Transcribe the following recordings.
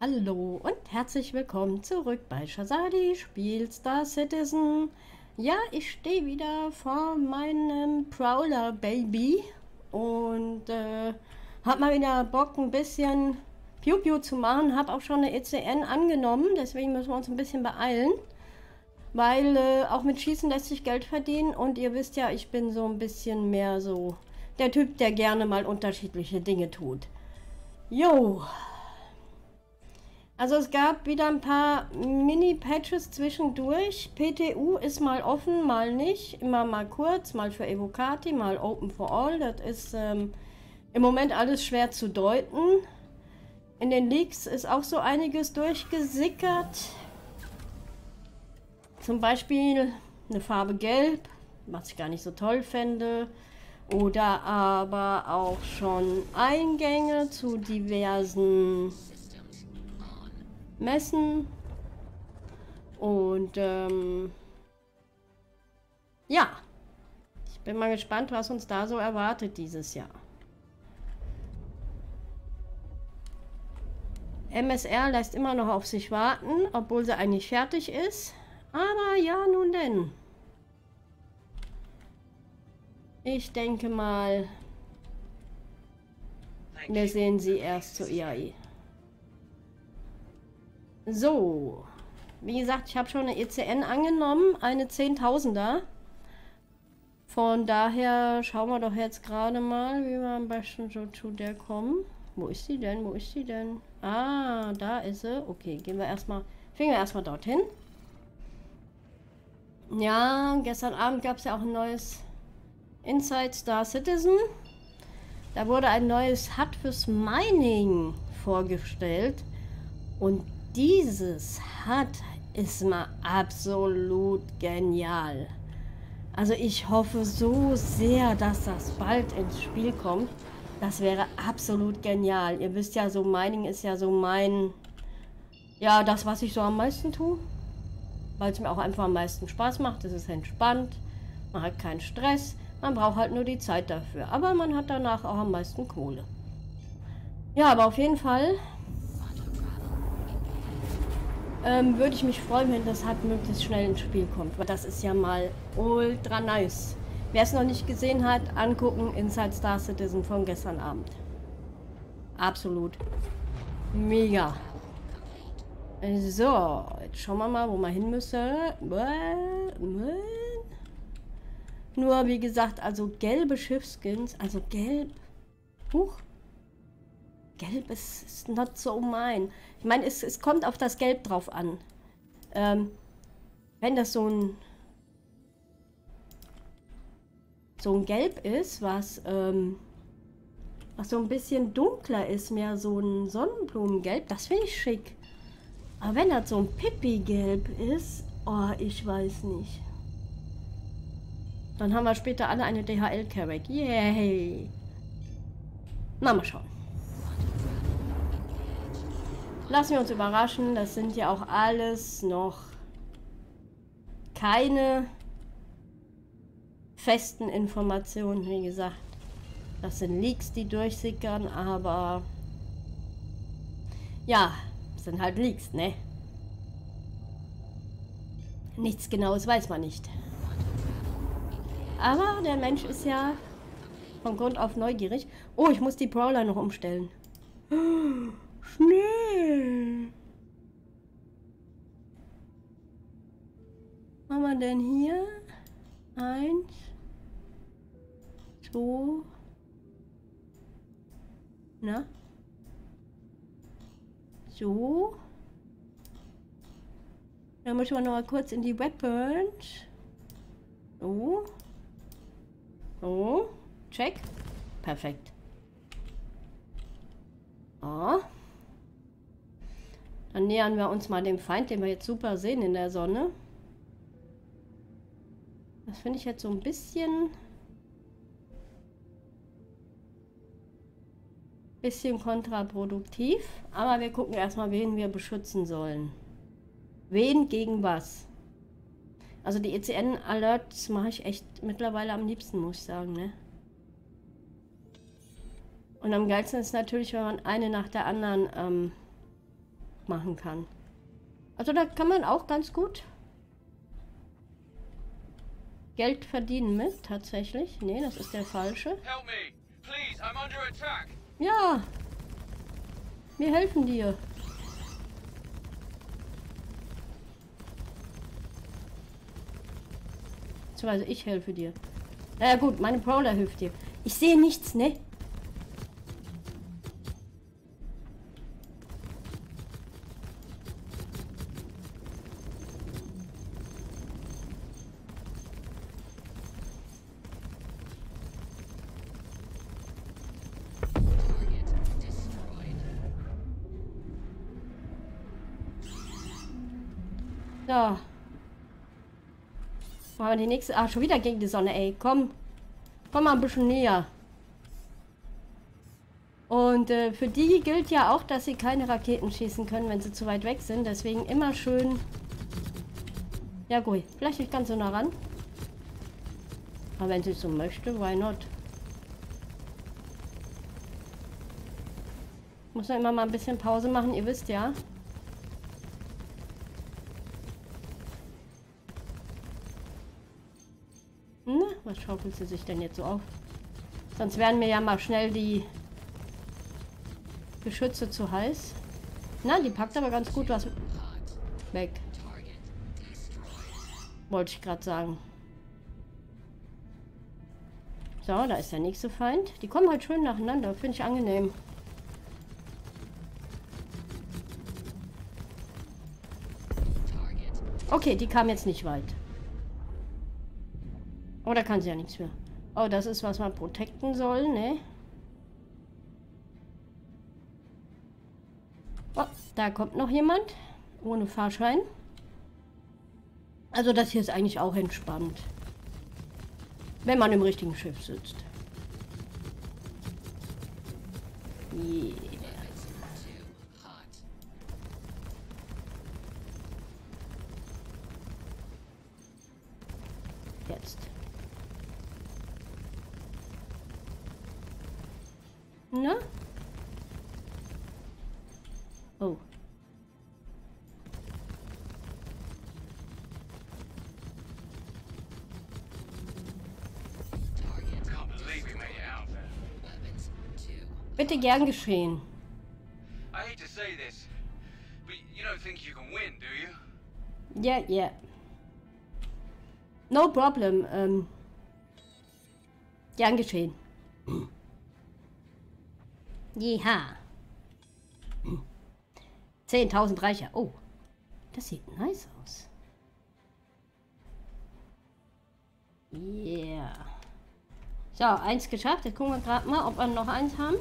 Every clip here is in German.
Hallo und herzlich willkommen zurück bei Shazadi Spiel Star Citizen. Ja, ich stehe wieder vor meinem Prowler Baby und habe mal wieder Bock, ein bisschen Piu Piu zu machen. Habe auch schon eine ECN angenommen, deswegen müssen wir uns ein bisschen beeilen. Weil auch mit Schießen lässt sich Geld verdienen und ihr wisst ja, ich bin so ein bisschen mehr so der Typ, der gerne mal unterschiedliche Dinge tut. Jo, also es gab wieder ein paar Mini-Patches zwischendurch. PTU ist mal offen, mal nicht. Immer mal kurz, mal für Evocati, mal Open for All. Das ist im Moment alles schwer zu deuten. In den Leaks ist auch so einiges durchgesickert. Zum Beispiel eine Farbe Gelb, was ich gar nicht so toll fände. Oder aber auch schon Eingänge zu diversen Messen. Und ja, ich bin mal gespannt, was uns da so erwartet dieses Jahr. MSR lässt immer noch auf sich warten, obwohl sie eigentlich fertig ist. Aber ja, nun denn. Ich denke mal, wir sehen sie erst zur IAI. So, wie gesagt, ich habe schon eine ECN angenommen, eine 10.000er. Von daher schauen wir doch jetzt gerade mal, wie wir am besten so zu der kommen. Wo ist sie denn? Wo ist sie denn? Ah, da ist sie. Okay, fliegen wir erstmal dorthin. Ja, gestern Abend gab es ja auch ein neues Inside Star Citizen. Da wurde ein neues HUD fürs Mining vorgestellt. Und dieses HUD ist mal absolut genial. Also ich hoffe so sehr, dass das bald ins Spiel kommt. Das wäre absolut genial. Ihr wisst ja, so Mining ist ja so ja, das, was ich so am meisten tue. Weil es mir auch einfach am meisten Spaß macht. Es ist entspannt. Man hat keinen Stress. Man braucht halt nur die Zeit dafür. Aber man hat danach auch am meisten Kohle. Ja, aber auf jeden Fall würde ich mich freuen, wenn das halt möglichst schnell ins Spiel kommt. Weil das ist ja mal ultra nice. Wer es noch nicht gesehen hat, angucken. Inside Star Citizen von gestern Abend. Absolut. Mega. So, jetzt schauen wir mal, wo wir hin müssen. Nur, wie gesagt, also gelbe Schiffskins, also gelb. Huch. Gelb ist not so mine. Ich meine, es kommt auf das Gelb drauf an. Wenn das so ein Gelb ist, was so ein bisschen dunkler ist, mehr so ein Sonnenblumengelb, das finde ich schick. Aber wenn das so ein Pipi-Gelb ist, oh, ich weiß nicht. Dann haben wir später alle eine DHL-Carrack. Yay! Na, mal schauen. Lassen wir uns überraschen. Das sind ja auch alles noch keine festen Informationen. Wie gesagt, das sind Leaks, die durchsickern, aber ja, sind halt Leaks, ne? Nichts Genaues weiß man nicht. Aber der Mensch ist ja von Grund auf neugierig. Oh, ich muss die Prowler noch umstellen. Schnell. Was haben wir denn hier? 1, 2. Na? So. Dann müssen wir noch mal kurz in die Weapons. So. So. Check. Perfekt. Oh. Dann nähern wir uns mal dem Feind, den wir jetzt super sehen in der Sonne. Das finde ich jetzt so ein bisschen kontraproduktiv. Aber wir gucken erstmal, wen wir beschützen sollen. Wen gegen was? Also die ECN-Alerts mache ich echt mittlerweile am liebsten, muss ich sagen, ne? Und am geilsten ist natürlich, wenn man eine nach der anderen machen kann. Also da kann man auch ganz gut Geld verdienen mit, tatsächlich. Nee, das ist der falsche. Help me! Please, I'm under attack! Ja, wir helfen dir. Beziehungsweise ich helfe dir. Naja gut, meine Brawler hilft dir. Ich sehe nichts, ne? So. Machen wir die nächste. Ah, schon wieder gegen die Sonne, ey. Komm. Komm mal ein bisschen näher. Und für die gilt ja auch, dass sie keine Raketen schießen können, wenn sie zu weit weg sind. Deswegen immer schön... Ja gut, vielleicht nicht ganz so nah ran. Aber wenn sie so möchte, why not? Muss ja immer mal ein bisschen Pause machen, ihr wisst ja. Na, was schaukelt sie sich denn jetzt so auf? Sonst wären mir ja mal schnell die Geschütze zu heiß. Na, die packt aber ganz gut was weg. Wollte ich gerade sagen. So, da ist der nächste Feind. Die kommen halt schön nacheinander. Finde ich angenehm. Okay, die kam jetzt nicht weit. Oh, da kann sie ja nichts mehr. Oh, das ist, was man protecten soll, ne? Oh, da kommt noch jemand. Ohne Fahrschein. Also das hier ist eigentlich auch entspannt. Wenn man im richtigen Schiff sitzt. Yeah. Jetzt. Na? Oh. Bitte gern geschehen. I hate to say this, but you don't think you can win, do you? Ja, ja. No problem. Gern geschehen. Ja. 10.000 Reicher. Oh, das sieht nice aus. Yeah. So, eins geschafft. Jetzt gucken wir gerade mal, ob wir noch eins haben.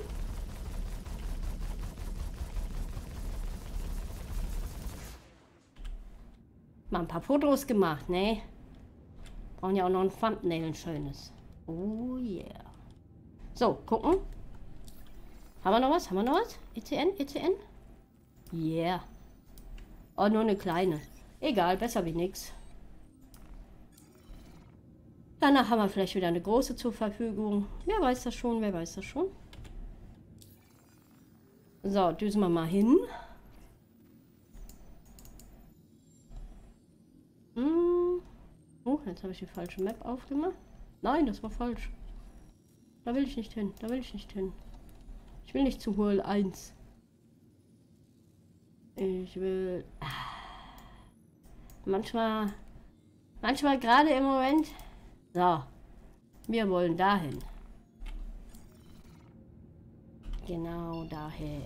Mal ein paar Fotos gemacht, ne? Brauchen ja auch noch ein Thumbnail, ein schönes. Oh yeah. So, gucken. Haben wir noch was? Haben wir noch was? ECN? ECN? Yeah. Oh, nur eine kleine. Egal, besser wie nix. Danach haben wir vielleicht wieder eine große zur Verfügung. Wer weiß das schon, wer weiß das schon. So, düsen wir mal hin. Oh, jetzt habe ich die falsche Map aufgemacht. Nein, das war falsch. Da will ich nicht hin, da will ich nicht hin. Ich will nicht zu Hol 1. Ich will... Manchmal gerade im Moment... So, wir wollen dahin. Genau dahin.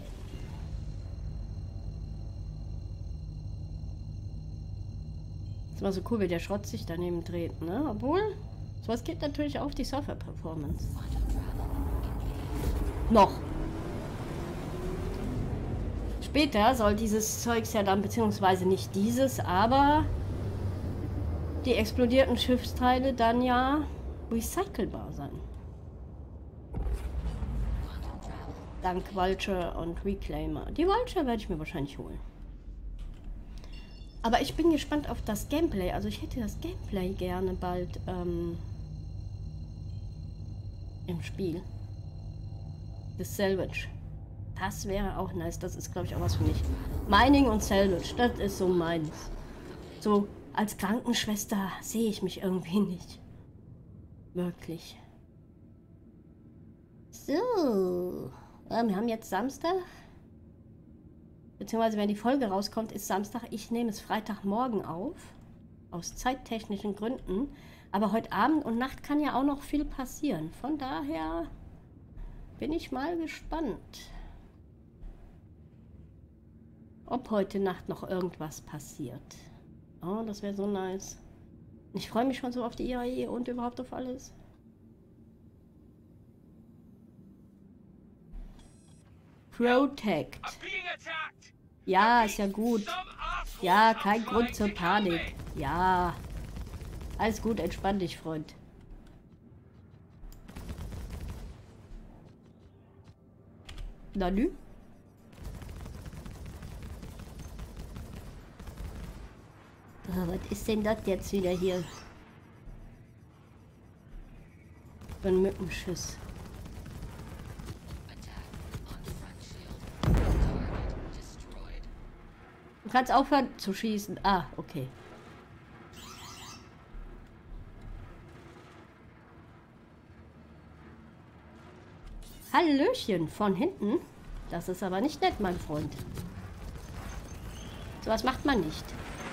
Ist mal so cool, wie der Schrott sich daneben dreht, ne? Obwohl, sowas geht natürlich auf die Surfer-Performance. Noch. Später soll dieses Zeugs ja dann, beziehungsweise nicht dieses, aber die explodierten Schiffsteile dann ja recycelbar sein. Dank Vulture und Reclaimer. Die Vulture werde ich mir wahrscheinlich holen. Aber ich bin gespannt auf das Gameplay. Also ich hätte das Gameplay gerne bald im Spiel. Das Salvage. Das wäre auch nice. Das ist, glaube ich, auch was für mich. Mining und Salvage, das ist so meins. So, als Krankenschwester sehe ich mich irgendwie nicht. Wirklich. So. Ja, wir haben jetzt Samstag. Beziehungsweise, wenn die Folge rauskommt, ist Samstag. Ich nehme es Freitagmorgen auf. Aus zeittechnischen Gründen. Aber heute Abend und Nacht kann ja auch noch viel passieren. Von daher bin ich mal gespannt, ob heute Nacht noch irgendwas passiert. Oh, das wäre so nice. Ich freue mich schon so auf die IAE und überhaupt auf alles. Protect. Ja, ist ja gut. Ja, kein Grund zur Panik. Ja. Alles gut, entspann dich, Freund. Na nü? Was ist denn das jetzt wieder hier? Für ein Mückenschiss. Du kannst aufhören zu schießen. Ah, okay. Hallöchen von hinten. Das ist aber nicht nett, mein Freund. So was macht man nicht.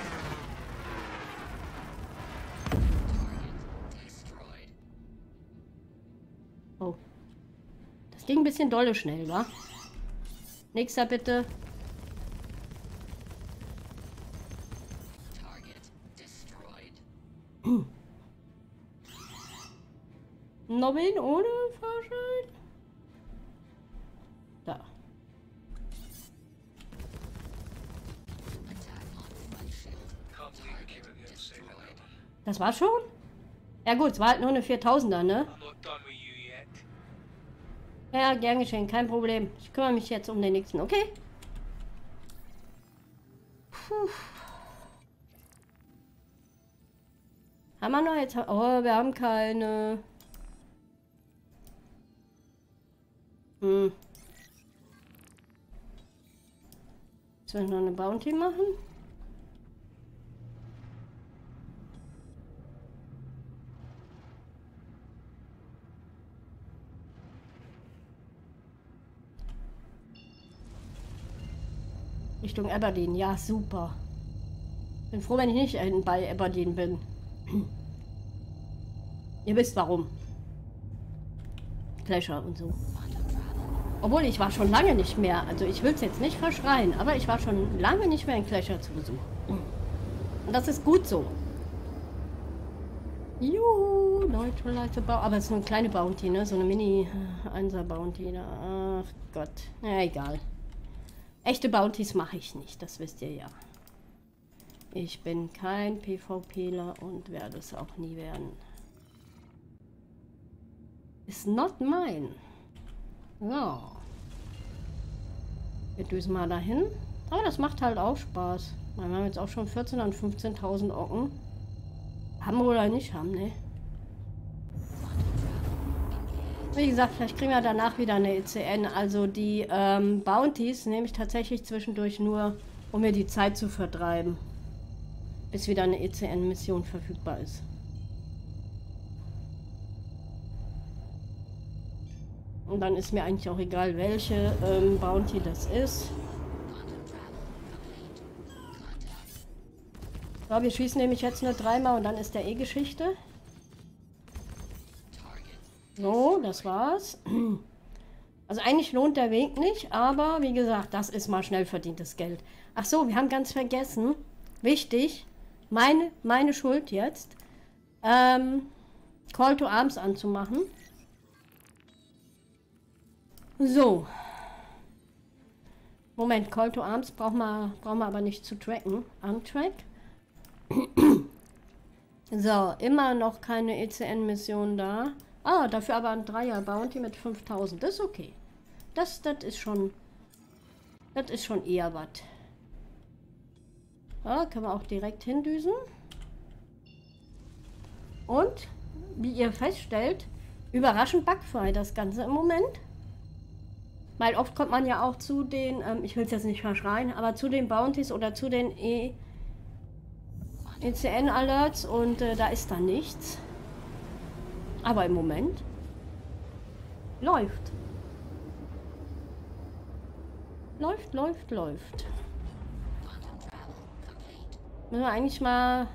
Oh. Das ging ein bisschen dolle schnell, wa? Nächster bitte. Novin ohne Fahrschein? Da. Das war schon? Ja gut, es war halt nur eine 4000er, ne? Ja, gern geschehen, kein Problem. Ich kümmere mich jetzt um den nächsten, okay? Puh. Haben wir noch jetzt? Oh, wir haben keine. Sollen wir noch eine Bounty machen? Richtung Aberdeen, ja super. Bin froh, wenn ich nicht bei Aberdeen bin. Ihr wisst warum. Pleasure und so. Obwohl, ich war schon lange nicht mehr. Also ich will es jetzt nicht verschreien, aber ich war schon lange nicht mehr in Pleasure zu Besuch. Und das ist gut so. Juhu, Neutralize Bounty. Aber es ist nur eine kleine Bounty, ne? So eine Mini-1er-Bounty. Ach Gott. Ja, egal. Echte Bounties mache ich nicht, das wisst ihr ja. Ich bin kein PvPler und werde es auch nie werden. Is not mine. So. Wir düsen mal dahin. Aber das macht halt auch Spaß. Wir haben jetzt auch schon 14.000 und 15.000 Ocken. Haben wir oder nicht haben, ne? Wie gesagt, vielleicht kriegen wir danach wieder eine ECN. Also die Bounties nehme ich tatsächlich zwischendurch nur, um mir die Zeit zu vertreiben. Bis wieder eine ECN-Mission verfügbar ist. Und dann ist mir eigentlich auch egal, welche Bounty das ist. So, wir schießen nämlich jetzt nur 3-mal und dann ist der Geschichte. So, das war's. Also eigentlich lohnt der Weg nicht, aber wie gesagt, das ist mal schnell verdientes Geld. Ach so, wir haben ganz vergessen, wichtig, meine Schuld jetzt, Call to Arms anzumachen. So. Moment, Call to Arms brauchen wir aber nicht zu tracken. Untrack. So, immer noch keine ECN-Mission da. Ah, dafür aber ein 3er Bounty mit 5000. Das ist okay. Das ist schon eher was. Ja, können wir auch direkt hindüsen. Und, wie ihr feststellt, überraschend bugfrei das Ganze im Moment. Weil oft kommt man ja auch zu den, ich will es jetzt nicht verschreien, aber zu den Bounties oder zu den ECN-Alerts und da ist dann nichts. Aber im Moment läuft. Läuft. Müssen wir eigentlich mal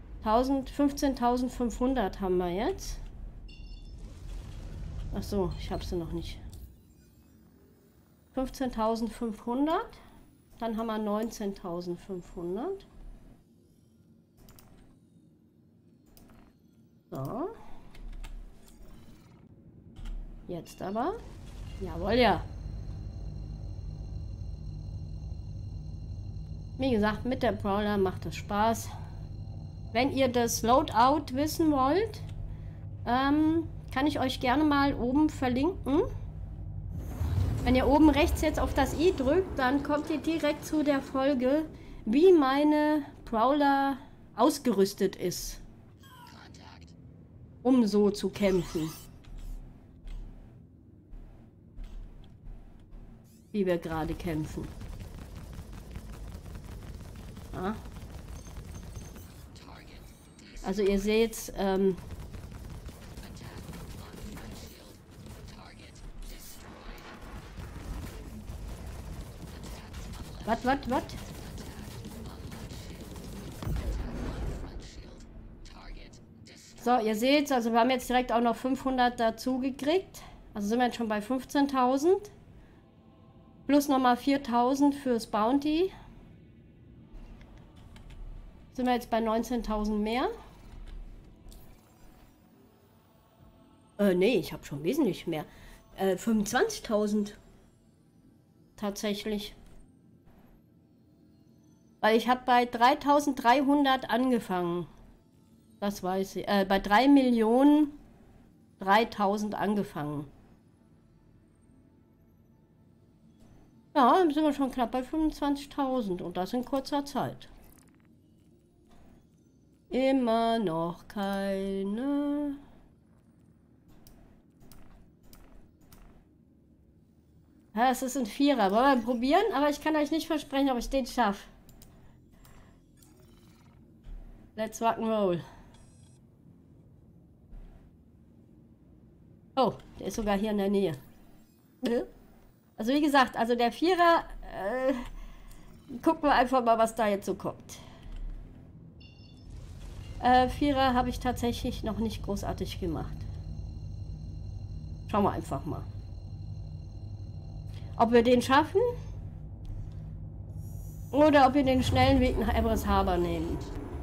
15.500 haben wir jetzt. Ach so, ich habe sie noch nicht. 15.500. Dann haben wir 19.500. So. Jetzt aber. Jawohl, ja. Wie gesagt, mit der Brawler macht es Spaß. Wenn ihr das Loadout wissen wollt, kann ich euch gerne mal oben verlinken. Wenn ihr oben rechts jetzt auf das i drückt, dann kommt ihr direkt zu der Folge, wie meine Brawler ausgerüstet ist, um so zu kämpfen. Wie wir gerade kämpfen. Ja. Also ihr seht, was? So, ihr seht, also wir haben jetzt direkt auch noch 500 dazu gekriegt. Also sind wir jetzt schon bei 15.000. Plus nochmal 4.000 fürs Bounty. Sind wir jetzt bei 19.000 mehr. Nee, ich habe schon wesentlich mehr. 25.000. Tatsächlich. Weil ich habe bei 3.300 angefangen. Das weiß ich. Bei 3.003.000 angefangen. Ja, dann sind wir schon knapp bei 25.000 und das in kurzer Zeit. Immer noch keine. Ja, es ist ein Vierer. Wollen wir probieren? Aber ich kann euch nicht versprechen, ob ich den schaffe. Let's rock'n'roll. Oh, der ist sogar hier in der Nähe. Also wie gesagt, also der Vierer, gucken wir einfach mal, was da jetzt so kommt. Vierer habe ich tatsächlich noch nicht großartig gemacht. Schauen wir einfach mal. Ob wir den schaffen oder ob wir den schnellen Weg nach Everest Harbor nehmen.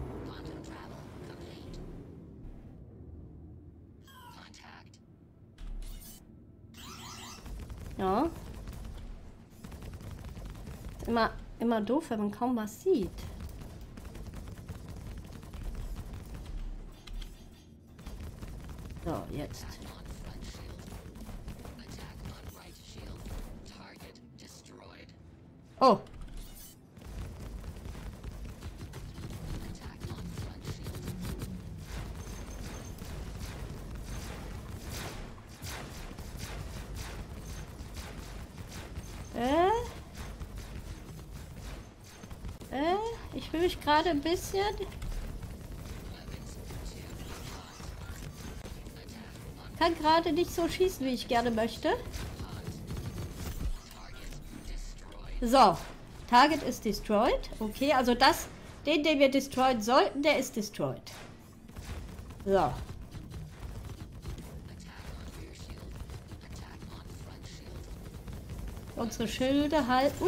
Ja. Ist immer doof, wenn man kaum was sieht. So, jetzt. Oh. Ich will mich gerade ein bisschen... Kann gerade nicht so schießen, wie ich gerne möchte. So. Target ist destroyed. Okay, also den wir destroyen sollten, der ist destroyed. So. Unsere Schilde halten.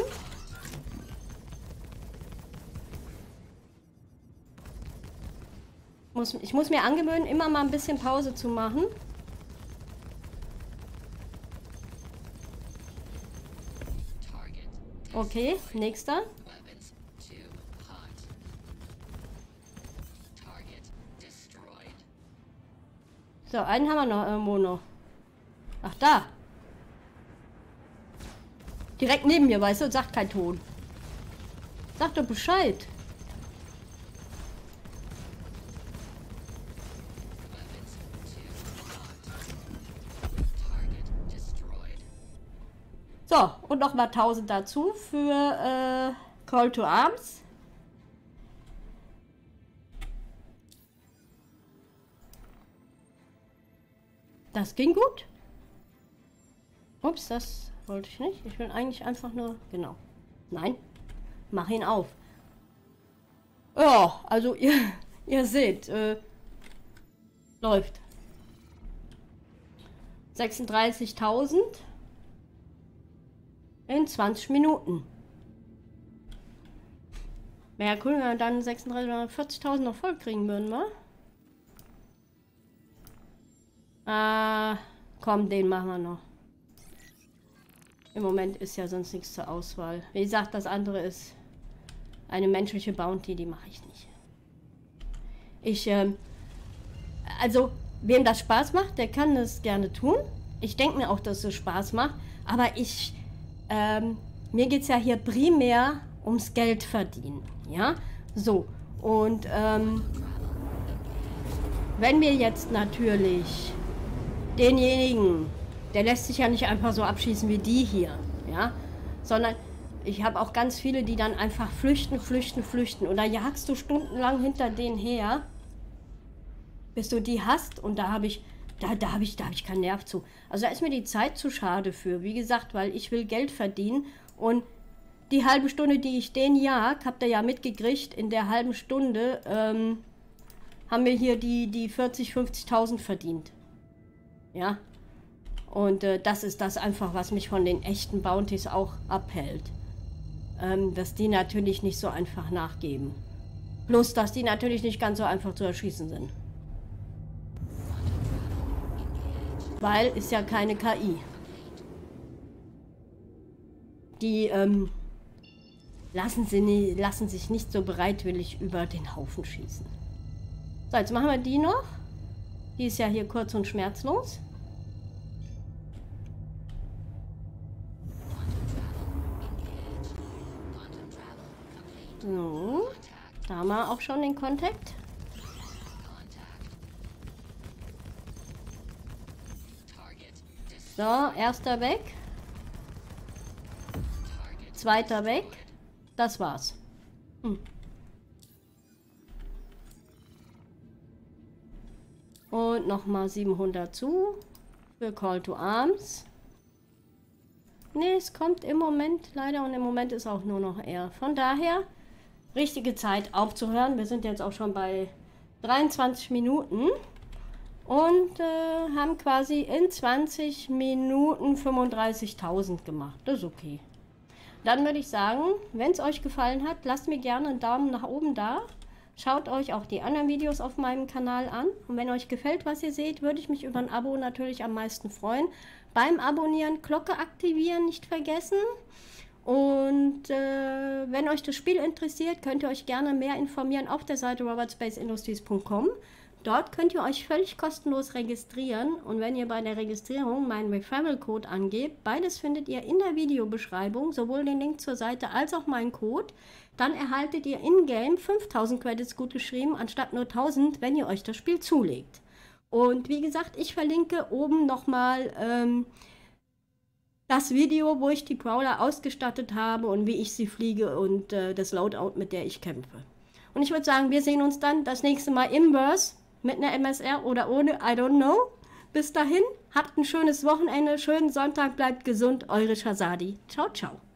Ich muss mir angewöhnen, immer mal ein bisschen Pause zu machen. Okay, nächster. So, einen haben wir noch irgendwo noch. Ach, da. Direkt neben mir, weißt du, und sagt kein Ton. Sag doch Bescheid. So, und nochmal 1000 dazu für Call to Arms. Das ging gut. Ups, das wollte ich nicht. Ich will eigentlich einfach nur... Genau. Nein. Mach ihn auf. Ja, also ihr seht, läuft. 36.000 in 20 Minuten. Wäre cool, wenn wir dann 36.000 oder 40.000 noch voll kriegen würden, wa? Komm, den machen wir noch. Im Moment ist ja sonst nichts zur Auswahl. Wie gesagt, das andere ist eine menschliche Bounty, die mache ich nicht. Also, wem das Spaß macht, der kann das gerne tun. Ich denke mir auch, dass es Spaß macht. Aber mir geht es ja hier primär ums Geld verdienen. Ja, so. Und wenn wir jetzt natürlich denjenigen, der lässt sich ja nicht einfach so abschießen wie die hier, ja, sondern ich habe auch ganz viele, die dann einfach flüchten. Und da jagst du stundenlang hinter denen her, bis du die hast. Und da habe ich keinen Nerv zu. Also da ist mir die Zeit zu schade für. Wie gesagt, weil ich will Geld verdienen. Und die halbe Stunde, die ich den jag, habt ihr ja mitgekriegt, in der halben Stunde haben wir hier die 40.000, 50.000 verdient. Ja. Und das ist das einfach, was mich von den echten Bounties auch abhält. Dass die natürlich nicht so einfach nachgeben. Plus, dass die natürlich nicht ganz so einfach zu erschießen sind. Weil ist ja keine KI. Die lassen sich nicht so bereitwillig über den Haufen schießen. So, jetzt machen wir die noch. Die ist ja hier kurz und schmerzlos. So, da haben wir auch schon den Kontakt. So, erster weg. Zweiter weg. Das war's. Und nochmal 700 zu. Für Call to Arms. Ne, es kommt im Moment leider und im Moment ist auch nur noch er. Von daher, richtige Zeit aufzuhören. Wir sind jetzt auch schon bei 23 Minuten. Und haben quasi in 20 Minuten 35.000 gemacht. Das ist okay. Dann würde ich sagen, wenn es euch gefallen hat, lasst mir gerne einen Daumen nach oben da. Schaut euch auch die anderen Videos auf meinem Kanal an. Und wenn euch gefällt, was ihr seht, würde ich mich über ein Abo natürlich am meisten freuen. Beim Abonnieren Glocke aktivieren nicht vergessen. Und wenn euch das Spiel interessiert, könnt ihr euch gerne mehr informieren auf der Seite robertspaceindustries.com. Dort könnt ihr euch völlig kostenlos registrieren und wenn ihr bei der Registrierung meinen Referral-Code angebt, beides findet ihr in der Videobeschreibung, sowohl den Link zur Seite als auch meinen Code, dann erhaltet ihr in-game 5000 Credits gutgeschrieben, anstatt nur 1000, wenn ihr euch das Spiel zulegt. Und wie gesagt, ich verlinke oben nochmal das Video, wo ich die Prowler ausgestattet habe und wie ich sie fliege und das Loadout, mit der ich kämpfe. Und ich würde sagen, wir sehen uns dann das nächste Mal im Verse. Mit einer MSR oder ohne, I don't know. Bis dahin, habt ein schönes Wochenende, schönen Sonntag, bleibt gesund, eure Shazadi. Ciao, ciao.